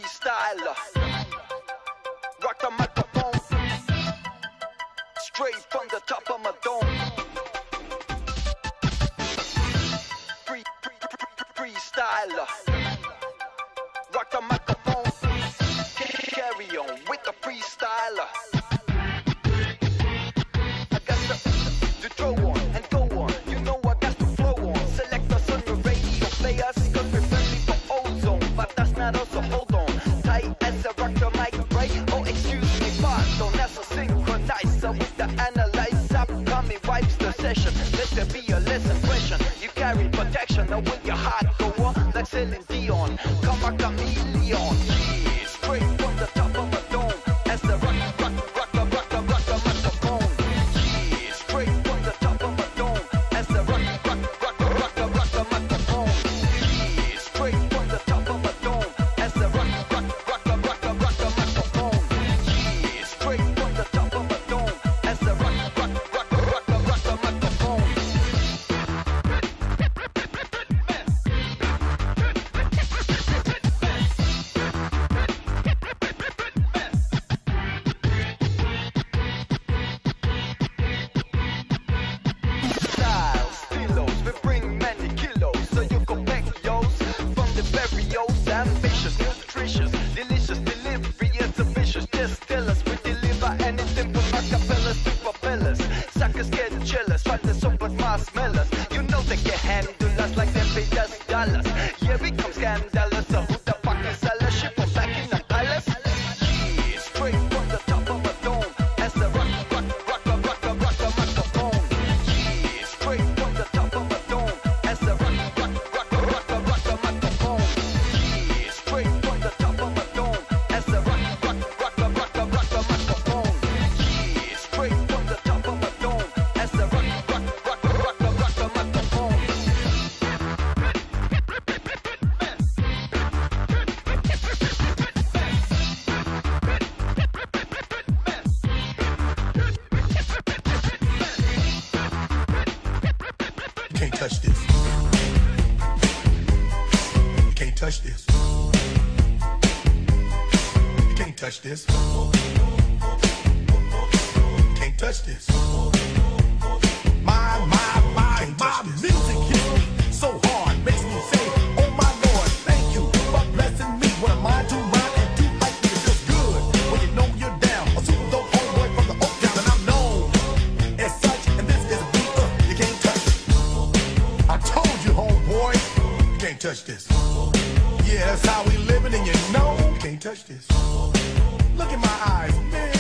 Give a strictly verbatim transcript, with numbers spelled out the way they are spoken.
freestyler. Rock the microphone, straight from the top of my dome. Free, free, free, freestyler. Rock the microphone, carry on with the freestyler. I got to, to throw on and go on. You know I got to flow on. Select us on the radio players, cause we're friendly for ozone. But that's not us, so hold on. Tight as a rock the mic, right? Oh, excuse me, pardon. That's a synchronizer with the analyzer. Coming wipes the session. Let there be a lesson question. You carry protection, now with your heart go on. Like Celine Dion, come a chameleon. Yeah, straight from the top of a dome. As the rock, rock, rock, rock, rock, rock, rock the microphone. Yeah, straight from the top of a dome. As the rock, rock, rock, rock, rock, rock the microphone. Yeah, straight from the top of a dome. As the rock, rock, rock, rock, rock, rock the microphone. Yeah, straight from the top of a dome. As the rock, rock, rock, rock, rock, rock the microphone. Styles, stilos, we bring many kilos, so you go back yours from the barrios. Ambitious, nutritious, delicious delivery is ambitious. Just tell us we deliver anything from acapellas to propellers. Suckers get jealous, find the soap but marshmallows. You know they can handle us like they paid us dollars. Yeah, we come scandalous, so who the fuck is us? Ship them back in the palace. Yeah, straight from the top of a dome. As the rock, rock, rock, rock, rock, rock, rock the microphone. Yeah, straight from the top of a dome. As the rock, rock, rock, rock, rock, rock the microphone. Yeah, straight from the top of a dome. As the rock, rock, rock, rock, rock, rock, rock the microphone. Yeah, straight from the top of a dome. As the rock, rock, rock, rock, rock, rock the microphone. You can't touch this. You can't touch this. You can't touch this. You can't touch this. My, my, my, my music hits me so hard, makes me say, oh my Lord, thank you for blessing me. What am I to rhyme and do like me? It feels good when you know you're down. A super dope homeboy from the Oak Town, and I'm known as such. And this is a beat uh, you can't touch. I told you, homeboy, you can't touch this. Yeah, that's how we living, and you know you can't touch this. Look in my eyes, man.